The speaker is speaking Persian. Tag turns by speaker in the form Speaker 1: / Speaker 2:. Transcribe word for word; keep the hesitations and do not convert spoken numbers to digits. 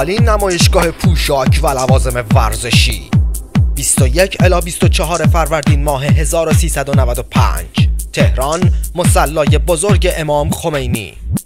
Speaker 1: اولین نمایشگاه پوشاک و لوازم ورزشی بیست و یک الی بیست و چهار فروردین ماه هزار و سیصد و نود و پنج تهران، مصلی بزرگ امام خمینی.